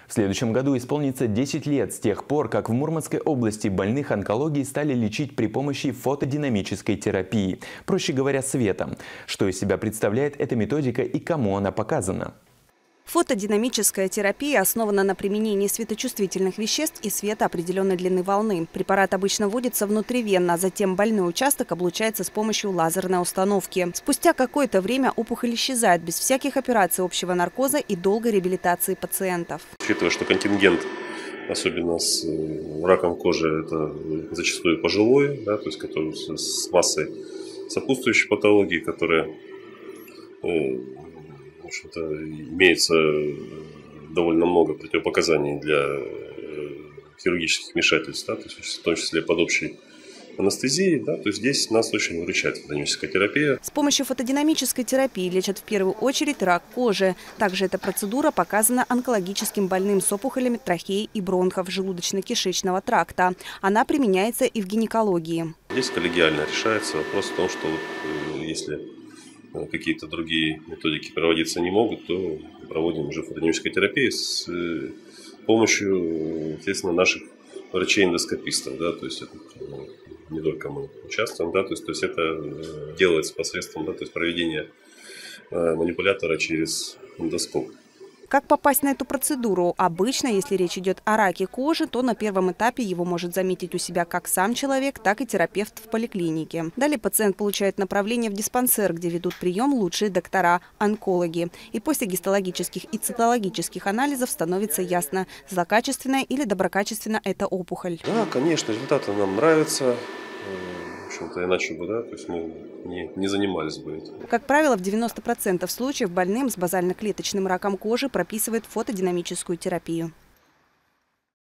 В следующем году исполнится 10 лет с тех пор, как в Мурманской области больных онкологии стали лечить при помощи фотодинамической терапии, проще говоря, светом. Что из себя представляет эта методика и кому она показана? Фотодинамическая терапия основана на применении светочувствительных веществ и света определенной длины волны. Препарат обычно вводится внутривенно, а затем больной участок облучается с помощью лазерной установки. Спустя какое-то время опухоль исчезает без всяких операций общего наркоза и долгой реабилитации пациентов. Учитывая, что контингент, особенно с раком кожи, это зачастую пожилой, да, то есть который с массой сопутствующей патологии, которая в общем-то, имеется довольно много противопоказаний для хирургических вмешательств, да, то есть в том числе под общей анестезией, да, то есть здесь нас очень выручает фотодинамическая терапия. С помощью фотодинамической терапии лечат в первую очередь рак кожи. Также эта процедура показана онкологическим больным с опухолями трахеи и бронхов желудочно-кишечного тракта. Она применяется и в гинекологии. Здесь коллегиально решается вопрос в том, что если какие-то другие методики проводиться не могут, то проводим уже фотодинамическую терапию с помощью, естественно, наших врачей-эндоскопистов. Да, то есть это не только мы участвуем, да, то есть это делается посредством, да, то есть проведения манипулятора через эндоскоп. Как попасть на эту процедуру? Обычно, если речь идет о раке кожи, то на первом этапе его может заметить у себя как сам человек, так и терапевт в поликлинике. Далее пациент получает направление в диспансер, где ведут прием лучшие доктора – онкологи. И после гистологических и цитологических анализов становится ясно, злокачественная или доброкачественная эта опухоль. Да, конечно, результаты нам нравятся. В общем-то, иначе бы, да, то есть мы не занимались бы этим. Как правило, в 90% случаев больным с базально-клеточным раком кожи прописывают фотодинамическую терапию.